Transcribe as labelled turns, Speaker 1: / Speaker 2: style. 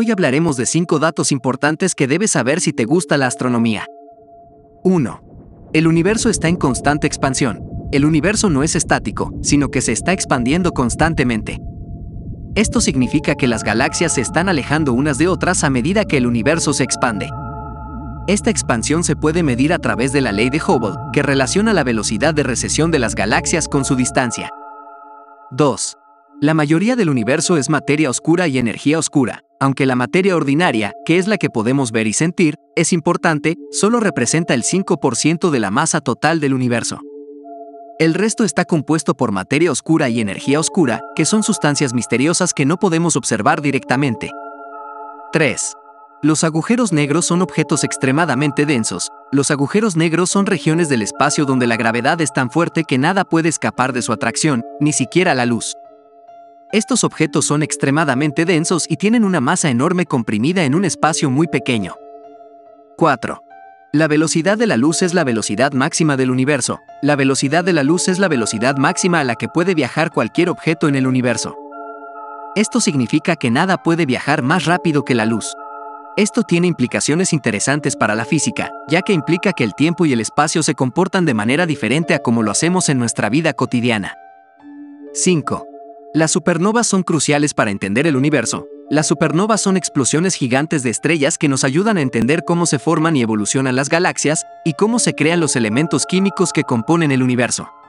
Speaker 1: Hoy hablaremos de 5 datos importantes que debes saber si te gusta la astronomía. 1. El universo está en constante expansión. El universo no es estático, sino que se está expandiendo constantemente. Esto significa que las galaxias se están alejando unas de otras a medida que el universo se expande. Esta expansión se puede medir a través de la ley de Hubble, que relaciona la velocidad de recesión de las galaxias con su distancia. 2. La mayoría del universo es materia oscura y energía oscura, aunque la materia ordinaria, que es la que podemos ver y sentir, es importante, solo representa el 5% de la masa total del universo. El resto está compuesto por materia oscura y energía oscura, que son sustancias misteriosas que no podemos observar directamente. 3. Los agujeros negros son objetos extremadamente densos. Los agujeros negros son regiones del espacio donde la gravedad es tan fuerte que nada puede escapar de su atracción, ni siquiera la luz. Estos objetos son extremadamente densos y tienen una masa enorme comprimida en un espacio muy pequeño. 4. La velocidad de la luz es la velocidad máxima del universo. La velocidad de la luz es la velocidad máxima a la que puede viajar cualquier objeto en el universo. Esto significa que nada puede viajar más rápido que la luz. Esto tiene implicaciones interesantes para la física, ya que implica que el tiempo y el espacio se comportan de manera diferente a como lo hacemos en nuestra vida cotidiana. 5. Las supernovas son cruciales para entender el universo. Las supernovas son explosiones gigantes de estrellas que nos ayudan a entender cómo se forman y evolucionan las galaxias y cómo se crean los elementos químicos que componen el universo.